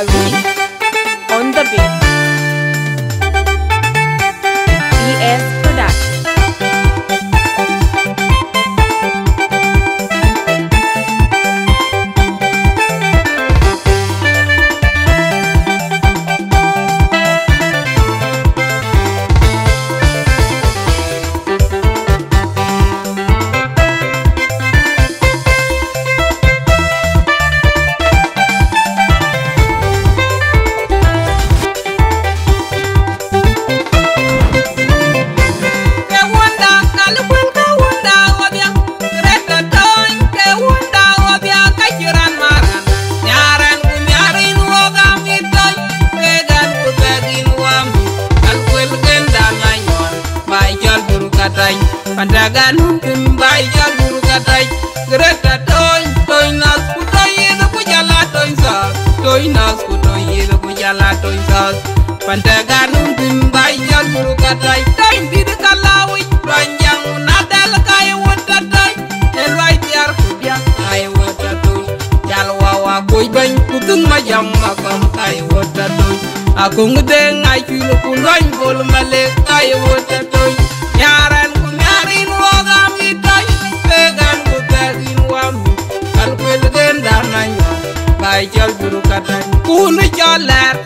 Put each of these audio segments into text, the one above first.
Ravi on the beat. ES Production. Pandagan kumbai jal buru katai Greta toy nas kutoy yedo kujala toy sas Toy nas kutoy yedo kujala toy sas Pandagan kumbai jal buru katai Toy did kalawi panjang nadal kaya wata toy Elwai tiar kudia kaya wata toy Jal wawa koi bany kutung majam makam kaya wata toy Aku ngedeng ay kilo kulwany bol male kaya wata toy Nyaran Bai jal buru katai kuni jal lar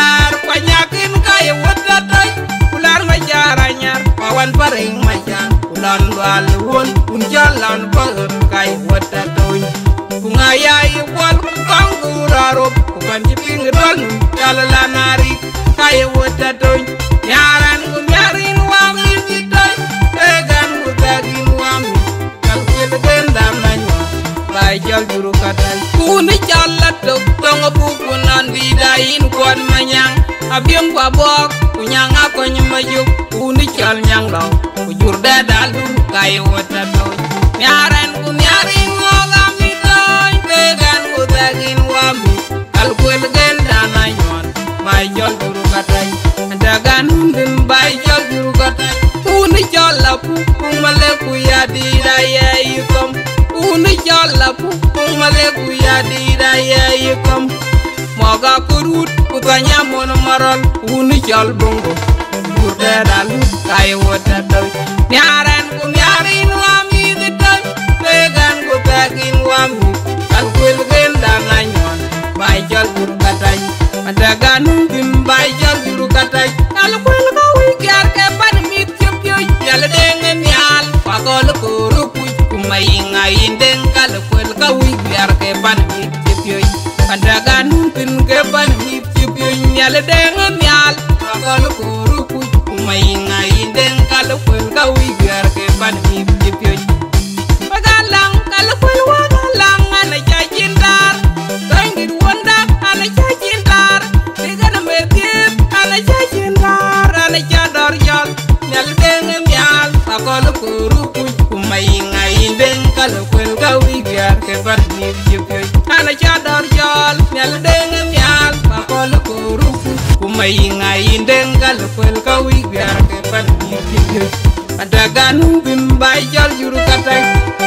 panyakin kaya wata tay ular majaranyar pawan paring majar ulan lualun unjalan pager kaya wata toy kungayai wal kangurarop kubanji pingran jalalanari kaya wata toy nyaran kunyarin wami kitay tegan kutagin wami kalkwil gendam nanywa bai jal buru katai kuni jalat dok tong pupunan bidain kuan manyang abiang babok kunyang ako nyemajuk kuni jal nyang dong kujur dadalu kaya wata toy nyaran kunyarin ngogami toy tegan kutagin wami kalkwil genda nanywan bai jal buru katai dagan hundin bai jal buru katai kuni jal lapu kumaleku ya didaya yukom Uni jala pupung maleku ya didaya yekam Moga kurut kutanya mon maral Uni jal bongo Kurde dalu kaya wata toy Nyaran ku nyarin wami ditoy Tegan ku tagin wami Kalkwil genda nanywan Bai jal buru katay Madagan nungin bai jal buru katay Kalkwil kawi kiar kepan mit yupyoy Yala dengan yal Pakol kurupuy Kumainga indeng kalkwil kawi biar kepan mit yupyoy Pandagan nungin kepan mit yupyoy Yala dengan yal Pakol kurupuy Kumainga indeng kalkwil kawi biar kepan mit yupyoy Pagalang kalkwil wagalang ana jajindar Tangid wanda ana jajindar Tiga na medip ana jajindar Ana jadar jal Yala dengan yal Pakol kurupuy Kumainga indeng kalkwil kawi biar kepan mit yupyoy Ana jadar jal Yala dengan yal Pakol kurupuy Kumainga indeng kalkwil kawi biar kepan mit yupyoy Adagan nungin bai jal juru katai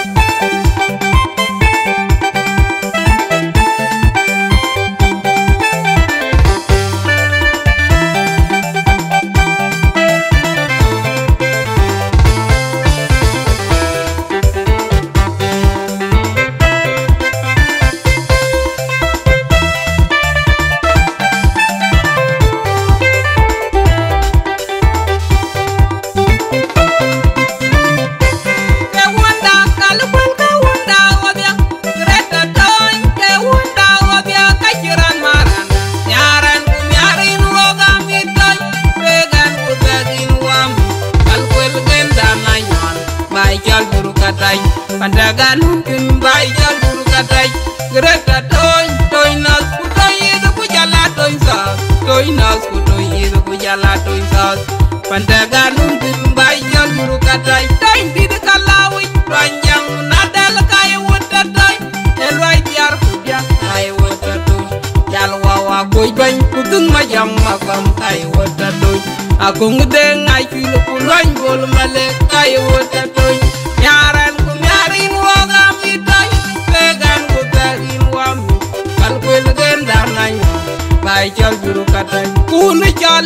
Pandagan mungkin bai jal buru katai Greta toy nas kutoy yedo kujala toy sas Toy nas kutoy yedo kujala toy sas Pandagan mungkin bai jal buru katai Toy did kalawi panjang nadal kaya wata toy Elwai tiar kudia kaya wata toy Jal wawa koi bany kutung majam makam kaya wata toy Aku ngedeng ay kilo kulwany bol male kaya wata toy Nyaran kunyarin wagami toy Tegan kutagin wami Kalkwil genda nanywa bai chol juru katai kuni chol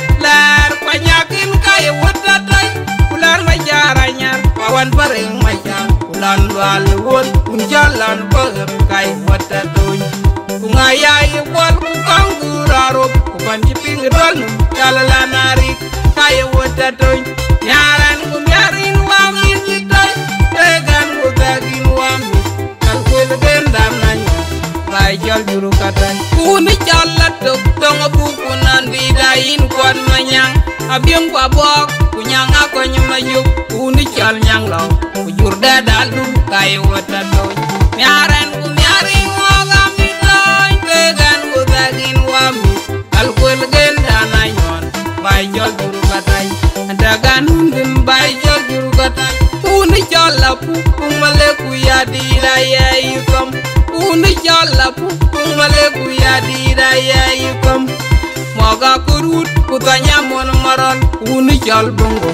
ler panyakin kaya wadatai ular majaranyar pawan paring majar ulan lual won unjalan pahem kaya wadatai kungayai wal kukangguraro kupanjiping rolnum kalalanari kaya wadatai nyaran kumyarin wamin jitai tegan kutagin wamin kalkwil gendam nanya bai chol juru katai kuni chol latuk tong bukunan bidain kon manyang abiang pabok kunyang ako nyumayuk kuni chol nyang law kujur dadalu kaya wadatai nyaran kumyarin wagami toy tegan kutagin wamin kalkwil gendam nanya bai chol juru katai dagan nungin bai chol juru katai kuni chol lapu kumale kuya diraya yukom kuni chol lapu kumale kuya diraya yukom moga kurut kutanya mon maron kuni chol bongo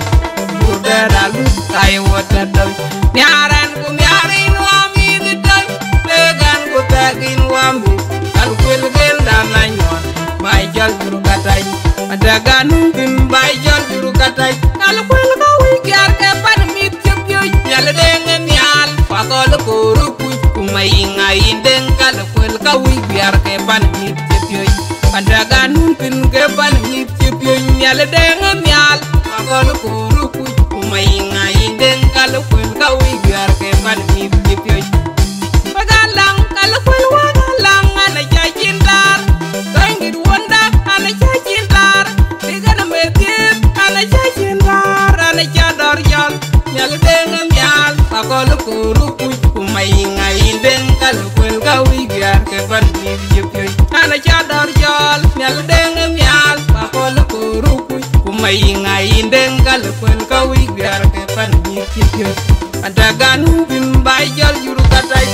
budaralu kaya wadatai nyaran kumyarin wami ditai tegan kutagin wami kalkwil gendam nanyon bai chol juru katai dagan nungin bai chol juru katai kalkwil kawi kyar ke pan mit chepyoy nyal dengan nyal pakol kurukuy kumainga indeng kalkwil kawi kyar ke pan mit chepyoy dagan nungin ke pan mit chepyoy nyal dengan nyal pakol kurukuy kumainga indeng kalkwil kawi kyar ke pan mit chepyoy pagalang kalkwil wagalang ana jajindar tangir wonda ana jajindar digana medip ana jajindar ana jador jol nyal dengan nyal pakol kurukuy kumainga indeng kalkwil kawi kyar ke pan mit chepyoy ana jador jol nyal dengan nyal pakol kurukuy kumainga indeng kalkwil kawi kyar ke pan mit chepyoy dagan nungin bai chol juru katai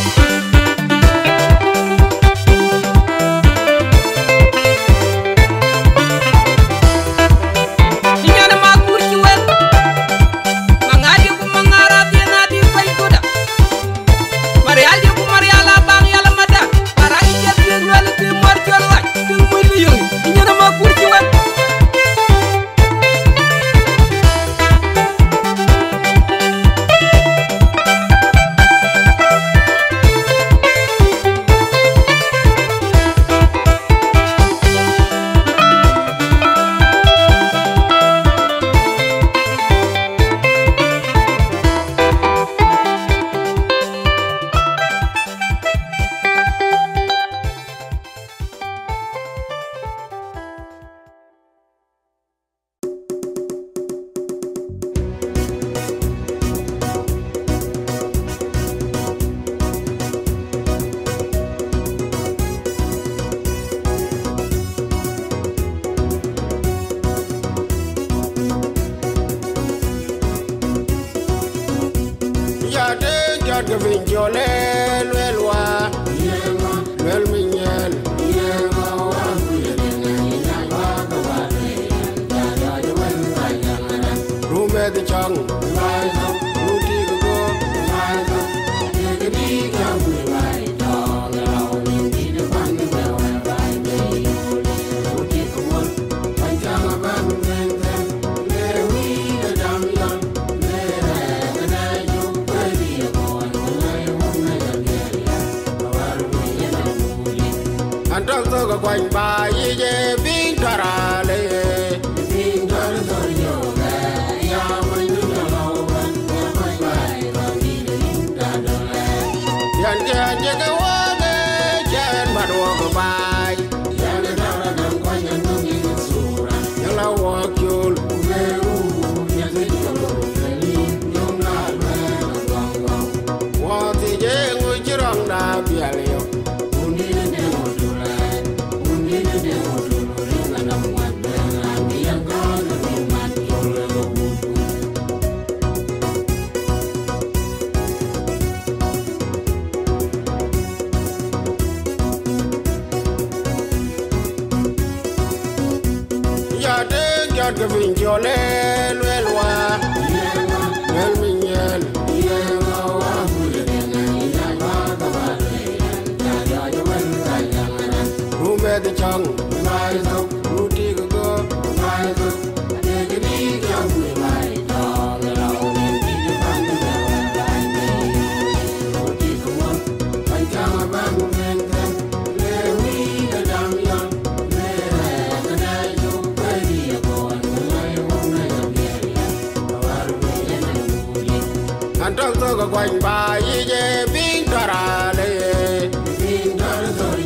mẹ thì chồng mai dốc nu ti go mai dốc để cái đi trong người mai cho người lao nên đi được ăn được lại này nu ti không muốn phải chăng mà bạn nên thêm lê huy đã đam yon lê cái này dù cái gì còn người hôm nay gặp nhẹ và rồi em muốn đi anh trong tôi có quanh bài về biến ra đây biến ra rồi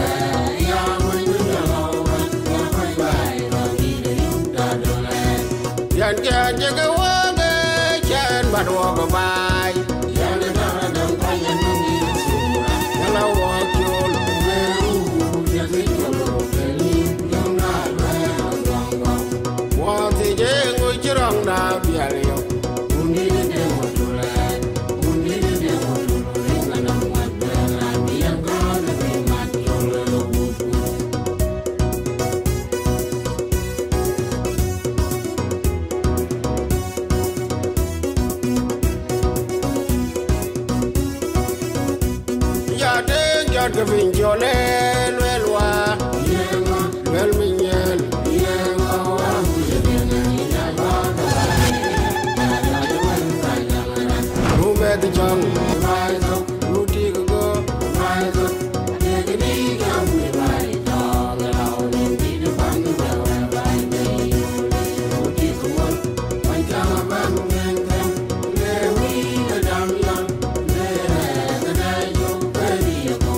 Yan can je ga wa ga can ba do ga bai yan da da da ta yan ni sura yan la wa jo lu ve ru ya se jo lu ke ni yan na ba dong dong wa ti je ngoi chi rong da bia le yo undi de mo tu la undi de mo tu ri na na ma ba la ni yan ga da ni ma jo lu bu que vinjo le luelwa luel minyen nu me ti chong mai so nu ti go mai so de ke ni yang mi mai to la lao ni ti de pan de wa bai nei nu ti ko mon mai cha ma ban ngen ngen le wi de dam yang le de dai yo pe ni ko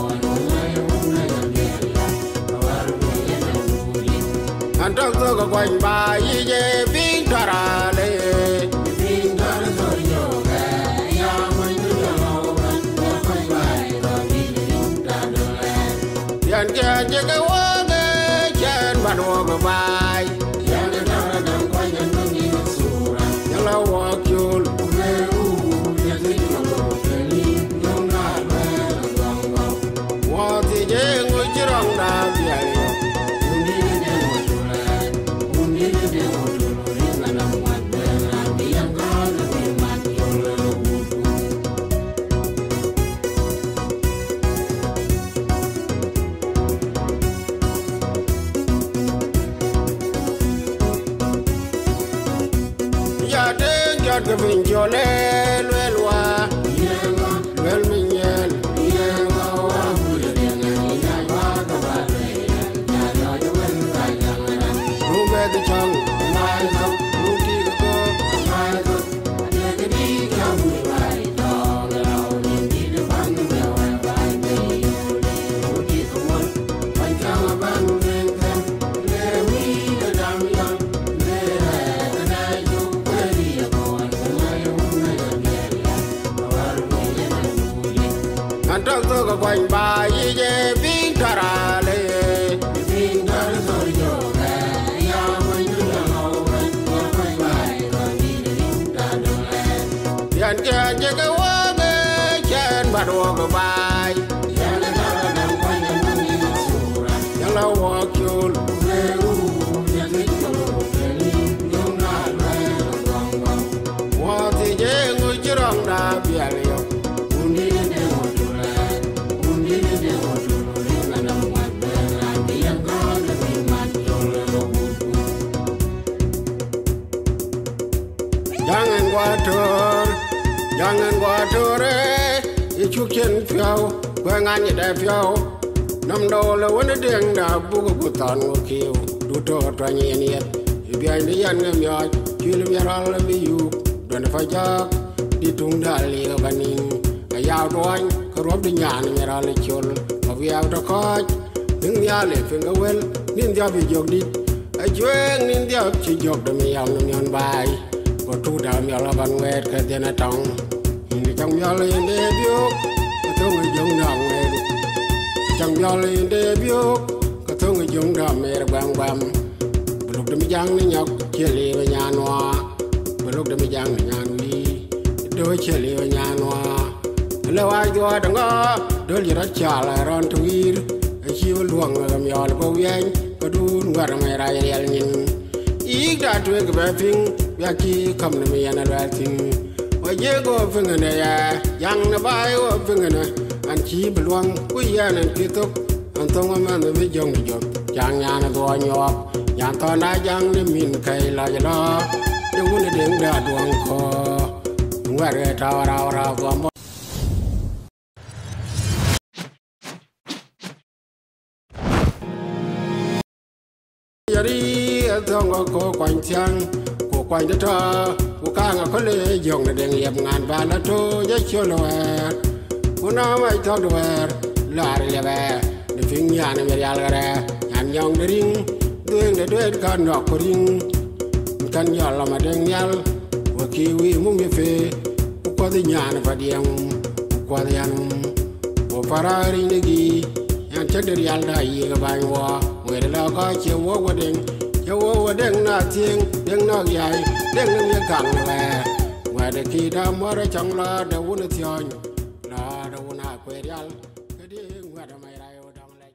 anh trong tôi có quanh bài về biến ra đây biến ra rồi nhiều cái ya mình cứ lâu anh có quanh bài rồi đi biến ra đường yan kia chỉ cái quá cái chân mà đua cái bài yan cái đó là đừng quanh anh cứ nghĩ mà sura yan lâu quá chul về u ya thấy nhiều cái đi nhung ra về lòng lòng quá thì dễ ngồi chỉ rong đá bia que vinjo le luelwa luel minyen nu me ti chong mai so nu ti go mai so de ke ni yang mi mai to la lao ni ti de pan de wa bai nei nu ti ko mon pai cha ma ban ngen ngen le wi de dam yang le ka nai ju pe ni ko anh trong tôi có quanh bài về biến ra đây biến ra rồi nhiều cái ya mình cứ lâu anh có quanh bài rồi đi biến ra đường yan kia chỉ cái quá cái chân mà đua cái bài yan cái đó là đừng quanh anh cứ nghĩ mà sura yan lâu quá chul về u ya thấy nhiều cái đi nhung ra về dong dong quá thì dễ ngồi chỉ rong đá bia le undi de mo tu la undi de mo tu ri na na ma ba la ni yang ga de ni ma tu le lo bu jangan qua tor e chu chen phiao qua ngan ni da phiao nam do le won de deng da bu ko tan ngo kiu du to tra ni ni e bi ai ni yan ngam ya chi le ya la bi yu don fa ja đi tung đà li ga nin ga yao doan ko rob di nyan ni ra le chol ko vi ao to ko ning ya le fin ga wel nin ya bi jog dit a jwen nin ya chi jog de mi yam ni on bai ko tu da mi la ban wet ka de na tong ni trong ya le de bio ko to ngi jong na nge trong ya le de bio ko to ngi jong da me ra bang bam blok de mi jang ni nyok che le ba nya noa blok de mi jang ni nyan wi đôi chia liều nhà noa lâu ai doa đằng ngõ đôi giờ cha lại ron tui chiêu luồng làm giò là bao nhiêu có đun qua làm ra vậy nhìn ý đã truyền cái bài phim việc chi không làm gì anh ra phim ở dưới có phim này à, yang nó bay có phim này anh chỉ bị luồng quý anh anh kết thúc antong man vi jong jok jang yana do nyop yan to na jang ni min kai la la de won de da duang ko ngare ta ra mo yari antong ko kwan chang ko kwan de ta ko ka nga ko le jong de yeb ngan ba la to ye cholo kuna mai to do la le ba de fin yan me yal gare yan yong de ring de kan no ko ring kan yal ma de yal wa ki wi mu me fe ko de yan ba diam ko de yan o para ring de gi yan che de yal da yi ga ba wa we de la ko che wo den na ting den na yai den me kan le wa de ki da mo ra chang la de won tion la de wona ko yal ke de wa da mai ra yo dang le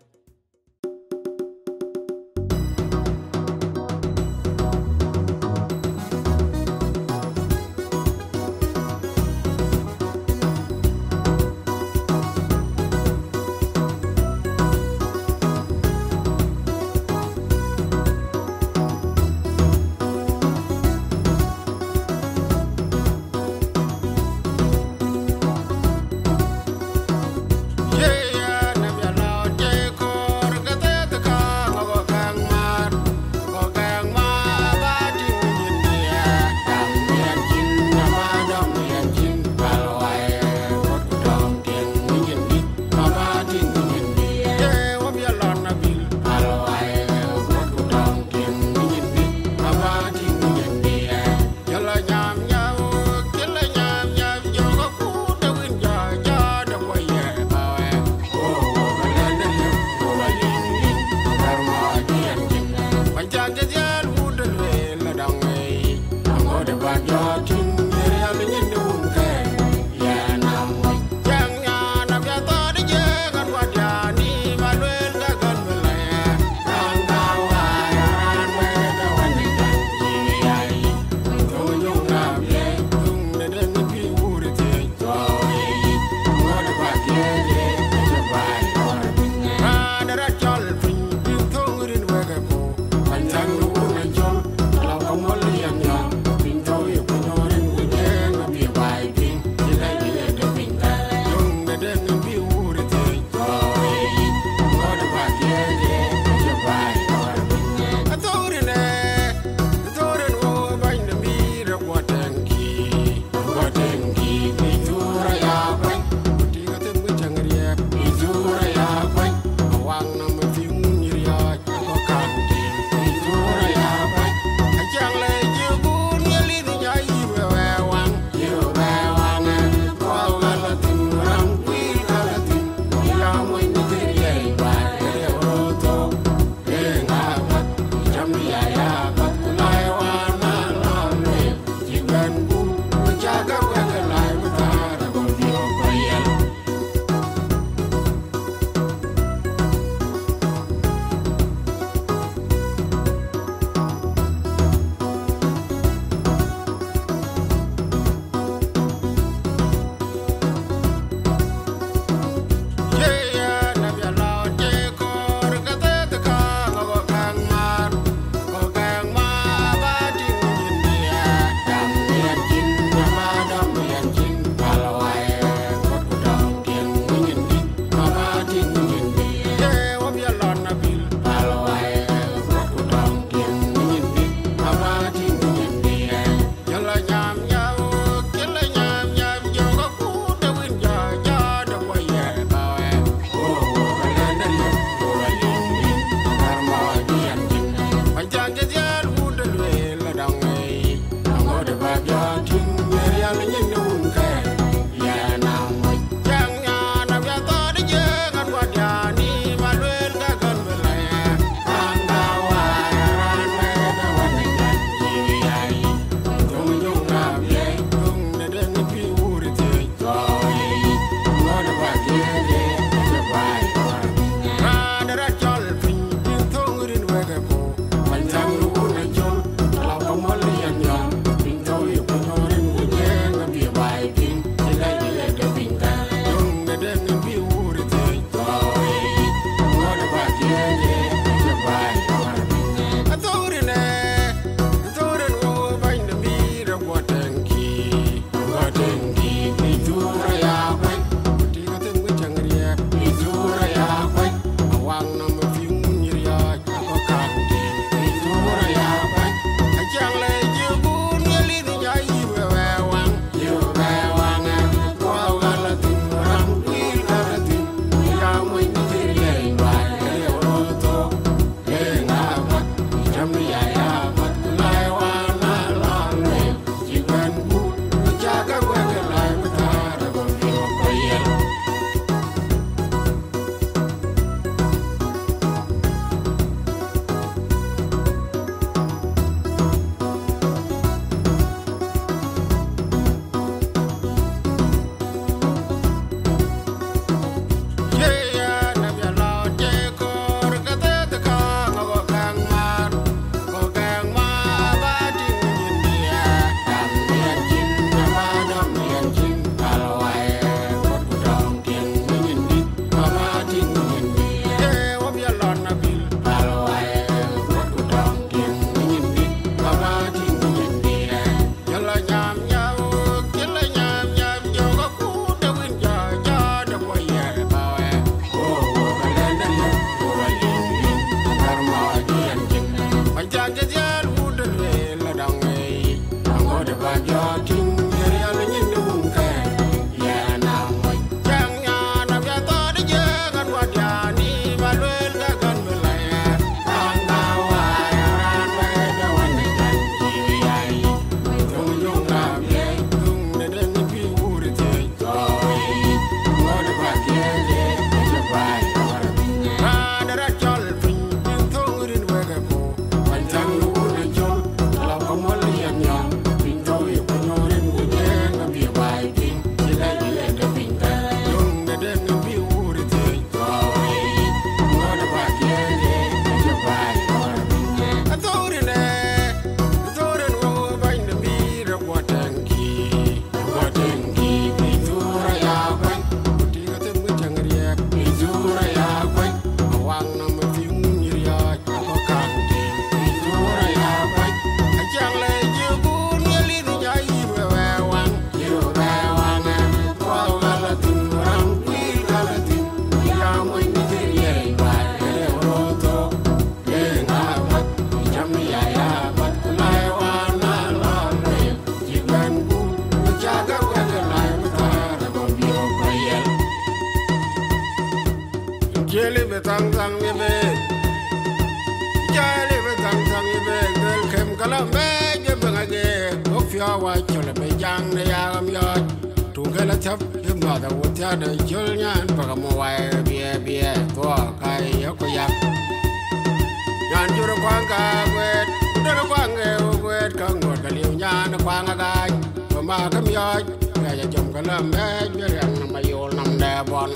phía wa chole be jang ne ya am yo tunga la chap e ma da wo ta da chol nyan pa ka mo wa bie to kai yo ko ya yan ju ro kwang ka wet do ro kwang e wet ka ngot ka liu nyan kwang ga pa ma ka mi yo ya ja chom ka la me je ran ma yo nam da bon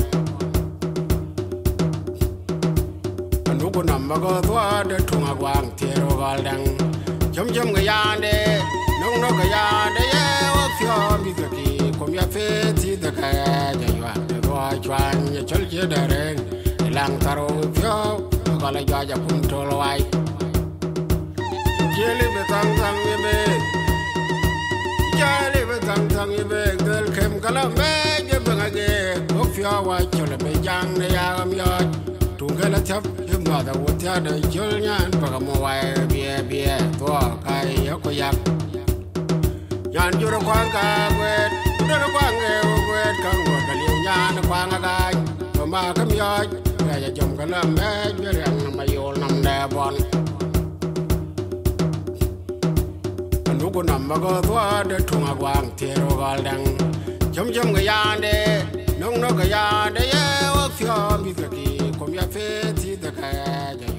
anu ko nam ma go to da tunga kwang ti ro gal dang chom ga ya de nong no ga ya de ye o fyo mi ga ki kom ya fe ti da ka ja yo de go chwan ya chol je da ren lang taro fyo ga la ja pum to lo ai jele be tang ye be jele be tang ye be gel kem ga la me je ba ga ge o fyo wa chol be jang ne ya am yo tunga la chap e ma da wo ta da chol nyan pa ka mo wa bie to kai yo ko ya yan ju ro kwang ka wet do ro kwang e wet ka ngo ka liu nyan kwang ga pa ma ka mi yo ya ja chom ka la me je ran ma yo nam da bon anu ko nam ma go to da tunga kwang ti ro gal dang chom ga ya de nong no ga ya de ye o fyo mi ka ki kom ya fe ti da ka ja